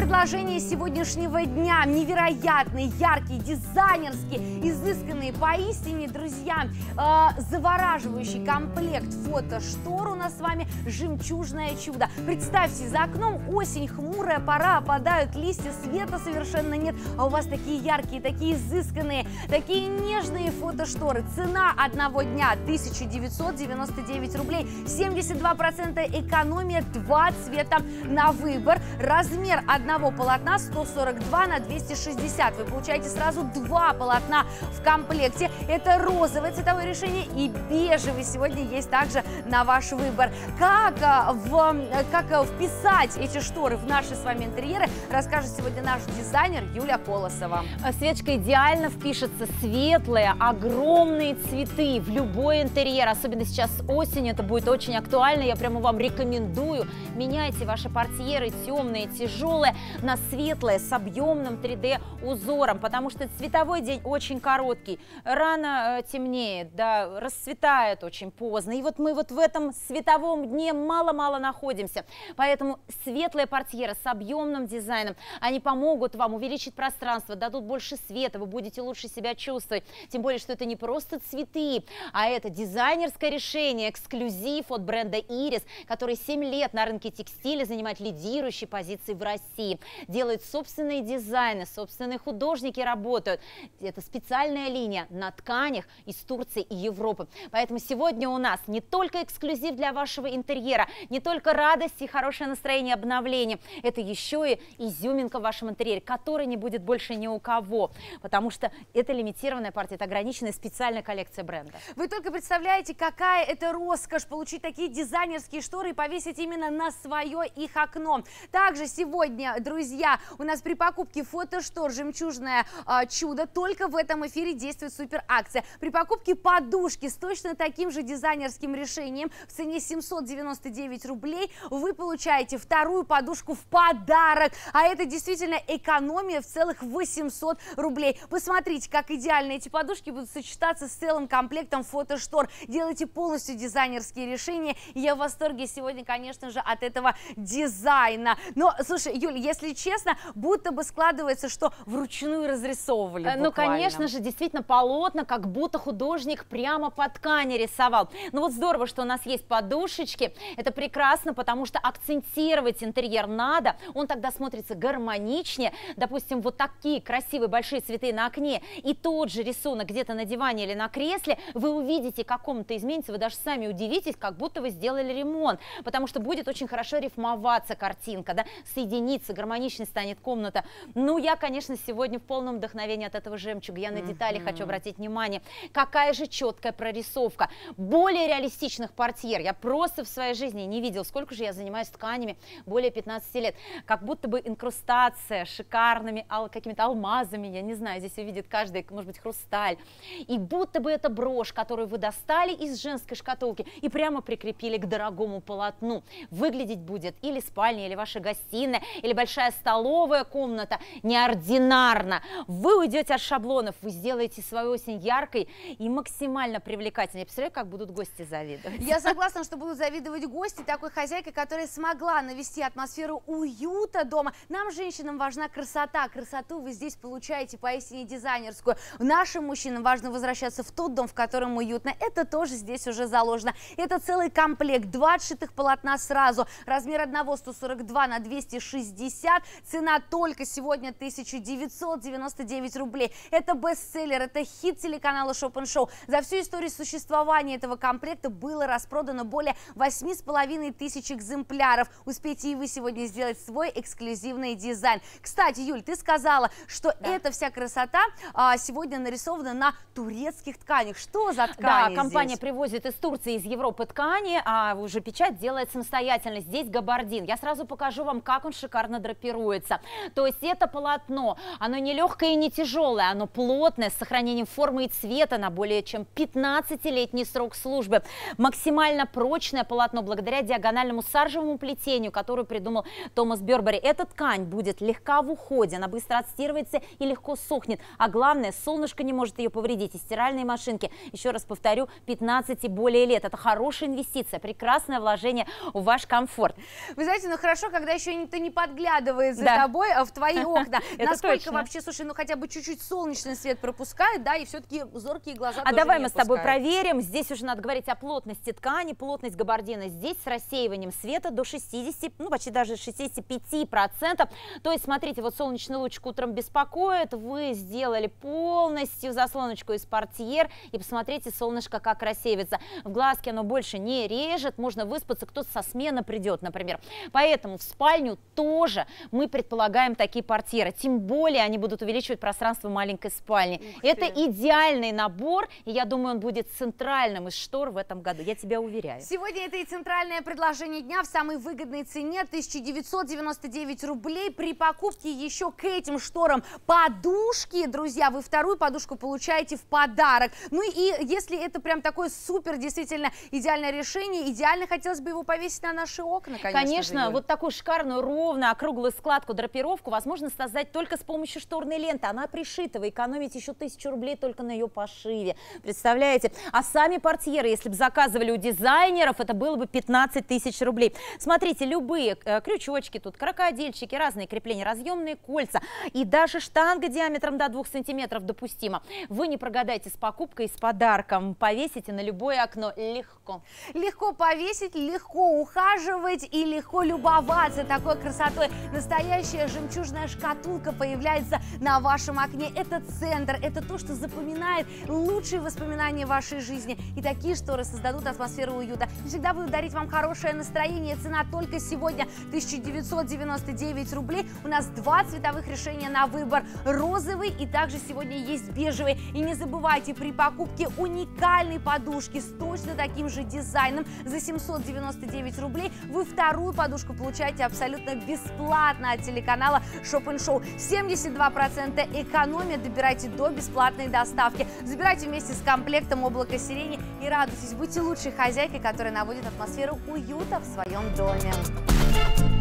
предложения сегодняшнего дня. Невероятные, яркие, дизайнерские, изысканные, поистине, друзья, завораживающий комплект фотоштор у нас с вами «Жемчужное чудо». Представьте, за окном осень, хмурая пора, опадают листья, света совершенно нет, а у вас такие яркие, такие изысканные, такие нежные фотошторы. Цена одного дня 1999 рублей, 72% экономия, 2 цвета на выбор. Размер одного полотна 142 на 260. Вы получаете сразу 2 полотна в комплекте. Это розовое цветовое решение и бежевый сегодня есть также на ваш выбор. Как вписать эти шторы в наши с вами интерьеры, расскажет сегодня наш дизайнер Юлия Колосова. Светочка, идеально впишется светлые, огромные цветы в любой интерьер. Особенно сейчас осенью это будет очень актуально. Я прямо вам рекомендую. Меняйте ваши портьеры темные, тяжелые на светлые с объемным 3D узором, потому что световой день очень короткий. Рано темнеет, да, расцветает очень поздно. И вот мы вот в этом световом дне мало-мало находимся. Поэтому светлые портьеры с объемным дизайном, они помогут вам увеличить пространство, дадут больше света, вы будете лучше себя чувствовать. Тем более, что это не просто цветы, а это дизайнерское решение, эксклюзив от бренда Iris, который 7 лет на рынке текстиля занимает лидирующие позиции в России. Делают собственные дизайны, собственные художники работают. Это специальная линия на тканях из Турции и Европы. Поэтому сегодня у нас не только эксклюзив для вашего интерьера, не только радость и хорошее настроение, обновление. Это еще и изюминка в вашем интерьере, которой не будет больше ни у кого. Потому что это лимитированная партия, это ограниченная специальная коллекция бренда. Вы только представляете, какая это роскошь получить такие дизайнерские шторы и повесить именно на свое их окно. Также сегодня, друзья, у нас при покупке фотоштор «Жемчужное чудо» только в этом эфире действует супер акция. При покупке подушки с точно таким же дизайнерским решением в цене 799 рублей вы получаете вторую подушку в подарок. А это действительно экономия в целых 800 рублей. Посмотрите, как идеально эти подушки будут сочетаться с целым комплектом фотоштор. Делайте полностью дизайнерские решения. И я в восторге сегодня, конечно же, от этого дизайна. Но, слушай, Юль, если честно, будто бы складывается, что вручную разрисовывали буквально. Ну, конечно же, действительно полотна, как будто художник прямо по ткани рисовал. Ну вот здорово, что у нас есть подушечки. Это прекрасно, потому что акцентировать интерьер надо. Он тогда смотрится гармоничнее. Допустим, вот такие красивые большие цветы на окне и тот же рисунок где-то на диване или на кресле, вы увидите, как комната изменится, вы даже сами удивитесь, как будто вы сделали ремонт, потому что будет очень хорошо рифмоваться картинка, да, соединиться, гармоничной станет комната. Ну, я, конечно, сегодня в полном вдохновении от этого жемчуга. Я на детали хочу обратить внимание. Какая же четкая прорисовка. Более реалистичных портьер я просто в своей жизни не видел. Сколько же я занимаюсь тканями? Более 15 лет. Как будто бы инкрустация шикарными какими-то алмазами, я не знаю, здесь увидит каждый, может быть, хрусталь. И будто бы это брошь, которую вы достали из женской шкатулки и прямо прикрепили к дорогому полотну. Выглядеть будет или спальня, или ваша гостиная, или большая столовая комната неординарно. Вы уйдете от шаблонов, вы сделаете свою осень яркой и максимально привлекательной. Я представляю, как будут гости завидовать. Я согласна, что будут завидовать гости такой хозяйкой, которая смогла навести атмосферу уюта дома. Нам, женщинам, важна красота. Красоту вы здесь получаете поистине дизайнерскую. Нашим мужчинам важно возвращаться в тот дом, в котором уютно. Это тоже здесь уже заложено. Это целый комплект, 2 отшитых полотна сразу. Размер одного 142 на 260. Цена только сегодня 1999 рублей. Это бестселлер, это хит телеканала Shop & Show. За всю историю существования этого комплекта было распродано более 8500 экземпляров. Успейте и вы сегодня сделать свой эксклюзивный дизайн. Кстати, Юль, ты сказала, что эта вся красота сегодня нарисована на турецких тканях. Что за ткани? Да, компания здесь привозит из Турции, из Европы ткани, а уже печать делает самостоятельно. Здесь габардин. Я сразу покажу вам, как он шикарно драпируется. То есть это полотно, оно не легкое и не тяжелое, оно плотное, с сохранением формы и цвета на более чем 15-летний срок службы. Максимально прочное полотно благодаря диагональному саржевому плетению, которое придумал Томас Бёрбери. Эта ткань будет легка в уходе, она быстро отстирывается и легко сохнет. А главное, солнышко не может ее повредить. И стиральные машинки, еще раз повторю, 15 и более лет. Это хорошая инвестиция, прекрасное вложение в ваш комфорт. Вы знаете, ну хорошо, когда еще никто не подглядывает. заглядывает за тобой в твои окна. Насколько точно. вообще, слушай, ну хотя бы чуть-чуть солнечный свет пропускает, да, и все-таки зоркие глаза тоже давай не мы с тобой опускают. проверим. Здесь уже надо говорить о плотности ткани, плотность габардина здесь с рассеиванием света до 60, ну почти даже 65%. То есть, смотрите, вот солнечный лучик утром беспокоит, вы сделали полностью заслоночку из портьер, и посмотрите, солнышко как рассеивается. В глазки оно больше не режет, можно выспаться, кто-то со смены придет, например. Поэтому в спальню тоже мы предполагаем такие портьеры, тем более они будут увеличивать пространство маленькой спальни. Это идеальный набор, и я думаю, он будет центральным из штор в этом году, я тебя уверяю. Сегодня это и центральное предложение дня в самой выгодной цене 1999 рублей. При покупке еще к этим шторам подушки, друзья, вы вторую подушку получаете в подарок. Ну и если это прям такое супер, действительно идеальное решение, идеально хотелось бы его повесить на наши окна, Конечно, вот такую шикарную, ровную, округлую складку, драпировку возможно создать только с помощью шторной ленты. Она пришита, вы экономите еще 1000 рублей только на ее пошиве. Представляете? А сами портьеры, если бы заказывали у дизайнеров, это было бы 15 тысяч рублей. Смотрите, любые крючочки тут, крокодильчики, разные крепления, разъемные кольца и даже штанга диаметром до 2 сантиметров допустимо. Вы не прогадаете с покупкой и с подарком. Повесите на любое окно легко. Легко повесить, легко ухаживать и легко любоваться такой красотой. Настоящая жемчужная шкатулка появляется на вашем окне. Это центр, это то, что запоминает лучшие воспоминания вашей жизни. И такие шторы создадут атмосферу уюта. И всегда будут дарить вам хорошее настроение. Цена только сегодня 1999 рублей. У нас 2 цветовых решения на выбор. Розовый и также сегодня есть бежевый. И не забывайте, при покупке уникальной подушки с точно таким же дизайном за 799 рублей вы вторую подушку получаете абсолютно бесплатно от телеканала Shop & Show. 72% экономия, добирайте до бесплатной доставки. Забирайте вместе с комплектом облако сирени и радуйтесь. Будьте лучшей хозяйкой, которая наводит атмосферу уюта в своем доме.